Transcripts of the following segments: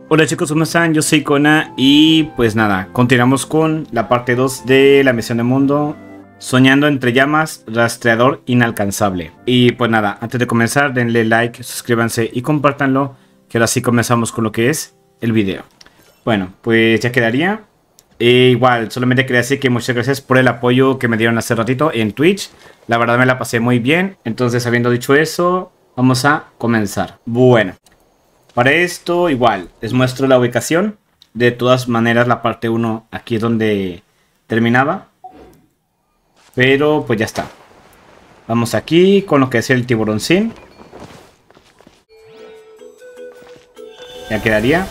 Hola chicos, ¿cómo están? Yo soy Kona y pues nada, continuamos con la parte 2 de la misión de mundo Soñando entre llamas, rastreador inalcanzable. Y pues nada, antes de comenzar denle like, suscríbanse y compártanlo, que ahora sí comenzamos con lo que es el video. Bueno, pues ya quedaría. Igual, solamente quería decir que muchas gracias por el apoyo que me dieron hace ratito en Twitch. La verdad me la pasé muy bien, entonces habiendo dicho eso, vamos a comenzar. Bueno. Para esto, igual, les muestro la ubicación. De todas maneras, la parte 1 aquí es donde terminaba. Pero pues ya está. Vamos aquí con lo que es el tiburoncín. Ya quedaría.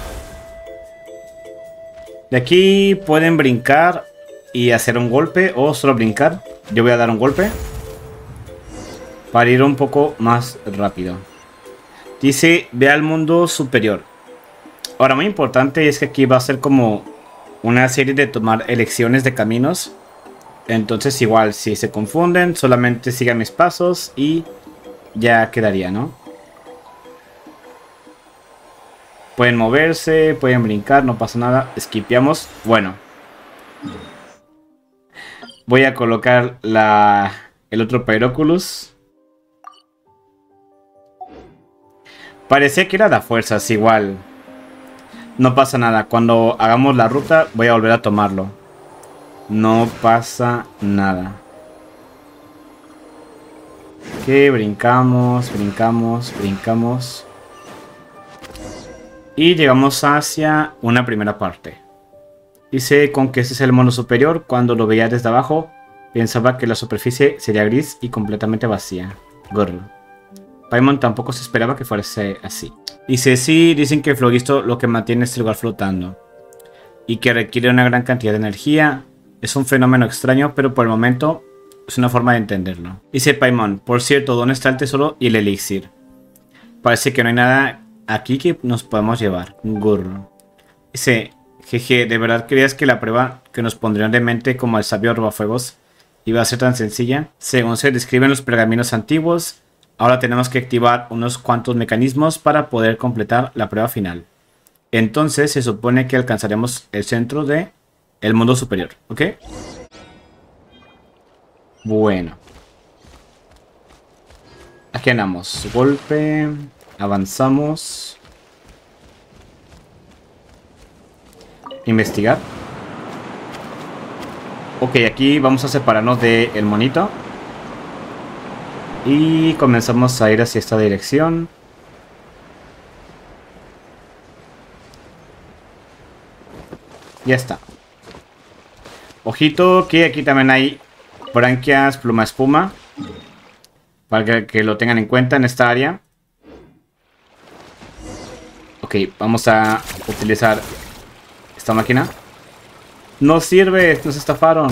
De aquí pueden brincar y hacer un golpe o solo brincar. Yo voy a dar un golpe para ir un poco más rápido. Dice, ve al mundo superior. Ahora, muy importante es que aquí va a ser como una serie de tomar elecciones de caminos. Entonces igual, si se confunden, solamente sigan mis pasos y ya quedaría, ¿no? Pueden moverse, pueden brincar, no pasa nada. Esquipeamos. Bueno. Voy a colocar el otro Pyroculus. Parecía que era de fuerzas, igual. No pasa nada. Cuando hagamos la ruta, voy a volver a tomarlo. No pasa nada. Que brincamos, brincamos, brincamos. Y llegamos hacia una primera parte. Dice con que este es el mono superior. Cuando lo veía desde abajo, pensaba que la superficie sería gris y completamente vacía. Gorro. Paimon tampoco se esperaba que fuese así. Dice, sí, dicen que el flogisto lo que mantiene este lugar flotando. Y que requiere una gran cantidad de energía. Es un fenómeno extraño, pero por el momento es una forma de entenderlo. Dice Paimon, por cierto, ¿dónde está el tesoro y el elixir? Parece que no hay nada aquí que nos podamos llevar. Gurro. Dice, jeje, ¿de verdad creías que la prueba que nos pondrían de mente como el sabio robafuegos iba a ser tan sencilla? Según se describen los pergaminos antiguos, ahora tenemos que activar unos cuantos mecanismos para poder completar la prueba final. Entonces se supone que alcanzaremos el centro de el mundo superior, ¿ok? Bueno. Aquí andamos. Golpe. Avanzamos. Investigar. Ok, aquí vamos a separarnos del monito. Y comenzamos a ir hacia esta dirección. Ya está. Ojito que aquí también hay branquias pluma espuma. Para que lo tengan en cuenta en esta área. Ok, vamos a utilizar esta máquina. No sirve, nos estafaron.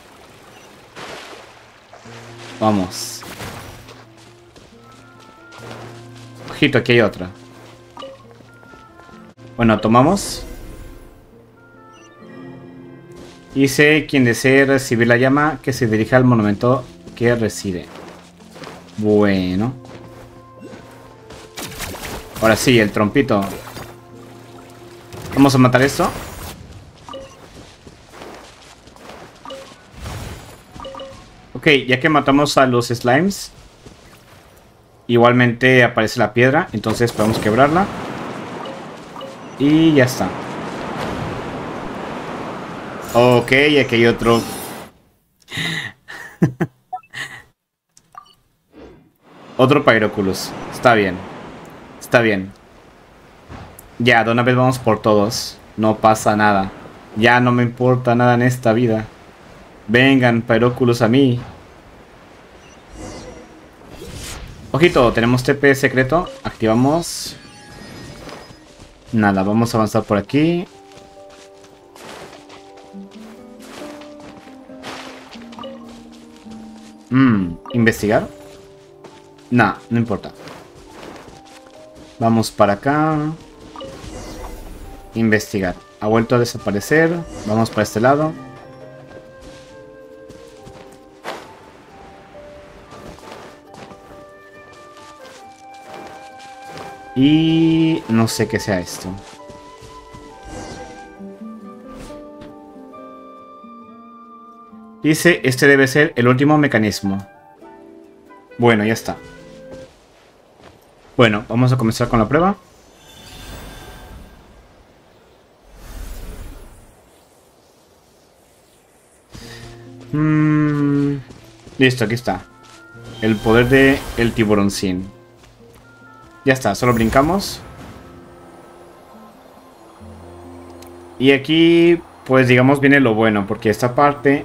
Vamos. Ojito, aquí hay otra. Bueno, tomamos. Dice, quien desee recibir la llama, que se dirija al monumento que reside. Bueno. Ahora sí, el trompito. Vamos a matar esto. Ok, ya que matamos a los slimes, igualmente aparece la piedra, entonces podemos quebrarla. Y ya está. Ok, aquí hay otro. Otro Pyroculus. Está bien. Está bien. Ya, de una vez vamos por todos. No pasa nada. Ya no me importa nada en esta vida. Vengan, Pyroculus, a mí. Ojito, tenemos TP secreto. Activamos. Nada, vamos a avanzar por aquí. ¿Investigar? No, no importa. Vamos para acá. Investigar. Ha vuelto a desaparecer. Vamos para este lado. Y no sé qué sea esto. Dice, este debe ser el último mecanismo. Bueno, ya está. Bueno, vamos a comenzar con la prueba. Listo, aquí está. El poder de el tiburoncín. Ya está, solo brincamos. Y aquí, pues digamos, viene lo bueno, porque esta parte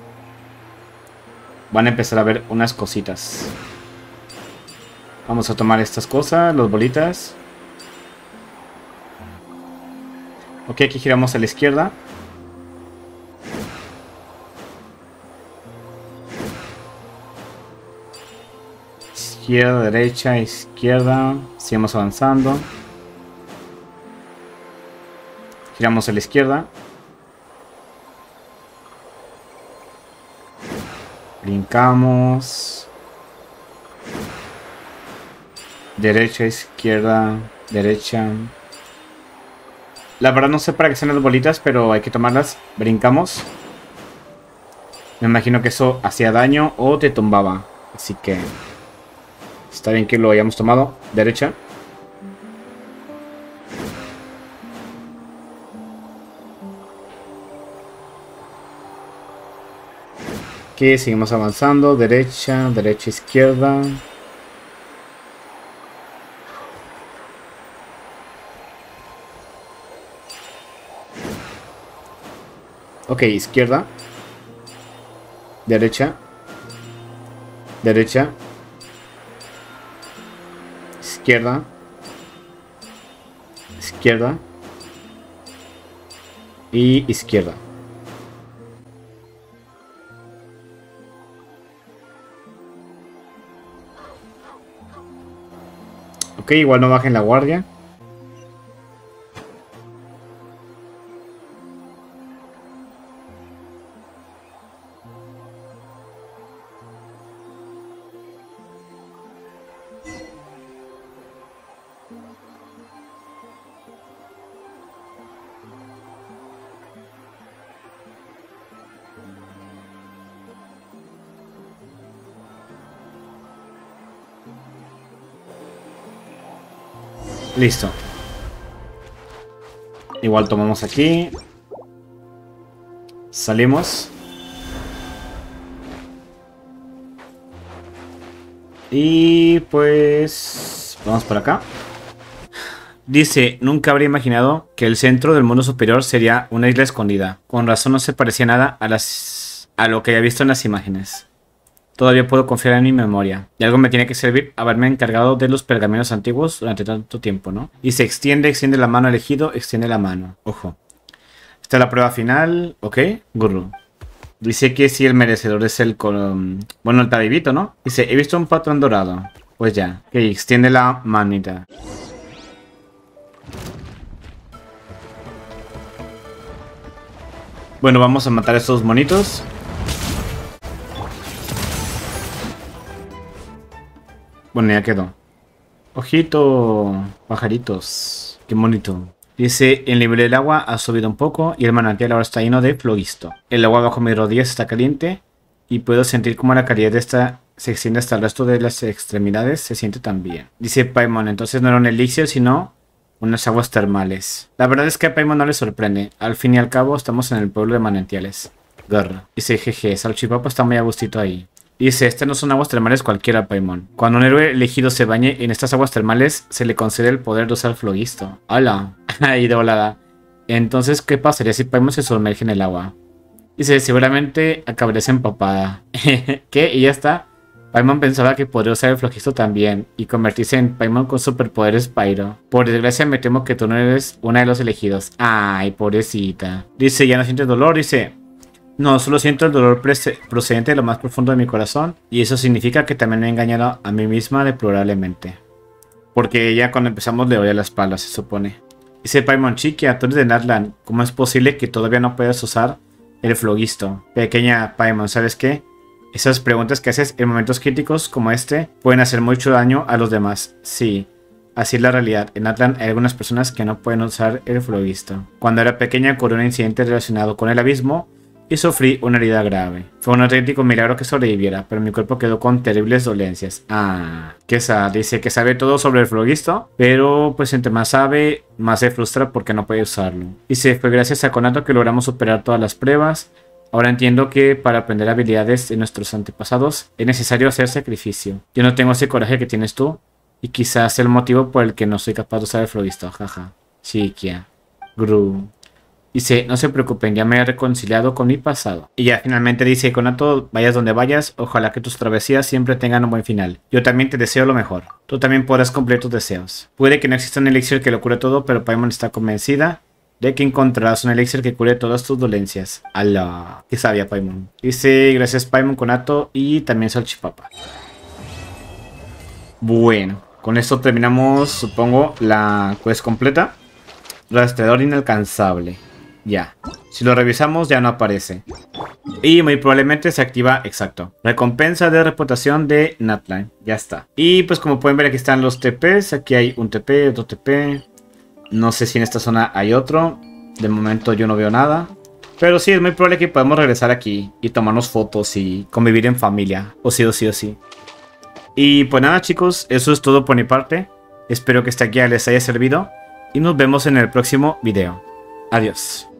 van a empezar a ver unas cositas. Vamos a tomar estas cosas, las bolitas. Ok, aquí giramos a la izquierda. Izquierda, derecha, izquierda. Seguimos avanzando. Giramos a la izquierda. Brincamos. Derecha, izquierda, derecha. La verdad no sé para qué son las bolitas, pero hay que tomarlas. Brincamos. Me imagino que eso hacía daño o te tumbaba. Así que está bien que lo hayamos tomado. Derecha. Aquí seguimos avanzando. Derecha, derecha, izquierda. Ok, izquierda. Derecha. Derecha. Izquierda. Izquierda. Y izquierda. Ok, igual no bajen la guardia. Listo. Igual tomamos aquí. Salimos. Y pues vamos por acá. Dice, nunca habría imaginado que el centro del mundo superior sería una isla escondida. Con razón no se parecía nada a lo que había visto en las imágenes. Todavía puedo confiar en mi memoria. Y algo me tiene que servir haberme encargado de los pergaminos antiguos durante tanto tiempo, ¿no? Y se extiende la mano elegido, extiende la mano. Ojo. Esta es la prueba final. Ok, Gurru. Dice que si el merecedor es el con... Bueno, el tabibito, ¿no? Dice, he visto un patrón dorado. Pues ya. Ok, extiende la manita. Bueno, vamos a matar a estos monitos. Bueno, ya quedó. Ojito, pajaritos. Qué bonito. Dice, el nivel del agua ha subido un poco y el manantial ahora está lleno de flogisto. El agua bajo mis rodillas está caliente y puedo sentir como la calidad de esta se extiende hasta el resto de las extremidades. Se siente también. Dice Paimon, entonces no era un elixir, sino unas aguas termales. La verdad es que a Paimon no le sorprende. Al fin y al cabo estamos en el pueblo de manantiales. Grr. Dice, jeje, Salchipapa está muy a gustito ahí. Dice, estas no son aguas termales cualquiera, Paimon. Cuando un héroe elegido se bañe en estas aguas termales, se le concede el poder de usar flogisto. ¡Hala! Ahí de volada. Entonces, ¿qué pasaría si Paimon se sumerge en el agua? Dice, seguramente acabarías empapada. ¿Qué? Y ya está. Paimon pensaba que podría usar el flogisto también y convertirse en Paimon con superpoderes Pyro. Por desgracia me temo que tú no eres una de los elegidos. Ay, pobrecita. Dice, ya no sientes dolor, dice... No, solo siento el dolor procedente de lo más profundo de mi corazón. Y eso significa que también me he engañado a mí misma deplorablemente. Porque ya cuando empezamos le doy a la espalda, se supone. Dice Paimon, chiquia, tú eres de Natlan. ¿Cómo es posible que todavía no puedas usar el flogisto? Pequeña Paimon, ¿sabes qué? Esas preguntas que haces en momentos críticos como este pueden hacer mucho daño a los demás. Sí, así es la realidad. En Natlan hay algunas personas que no pueden usar el flogisto. Cuando era pequeña ocurrió un incidente relacionado con el abismo. y sufrí una herida grave. Fue un auténtico milagro que sobreviviera, pero mi cuerpo quedó con terribles dolencias. Ah, Kesa dice que sabe todo sobre el Flogisto, pero pues entre más sabe, más se frustra porque no puede usarlo. Dice, fue gracias a Konato que logramos superar todas las pruebas. Ahora entiendo que para aprender habilidades de nuestros antepasados es necesario hacer sacrificio. Yo no tengo ese coraje que tienes tú, y quizás sea el motivo por el que no soy capaz de usar el Flogisto, jaja. Shikia. Gru. Dice, no se preocupen, ya me he reconciliado con mi pasado. Y ya finalmente dice, Konato, vayas donde vayas, ojalá que tus travesías siempre tengan un buen final. Yo también te deseo lo mejor. Tú también podrás cumplir tus deseos. Puede que no exista un elixir que lo cure todo, pero Paimon está convencida de que encontrarás un elixir que cure todas tus dolencias. ¡Hala! ¡Qué sabia, Paimon! Dice, gracias Paimon, Konato y también Salchipapa. Bueno, con esto terminamos, supongo, la quest completa. Rastreador inalcanzable. Ya. Si lo revisamos ya no aparece. Y muy probablemente se activa, exacto. Recompensa de reputación de Natline. Ya está. Y pues como pueden ver aquí están los TPs. Aquí hay un TP, otro TP. No sé si en esta zona hay otro. De momento yo no veo nada. Pero sí, es muy probable que podamos regresar aquí y tomarnos fotos y convivir en familia. O sí, o sí, o sí. Y pues nada chicos, eso es todo por mi parte. Espero que esta guía les haya servido. Y nos vemos en el próximo video. Adiós.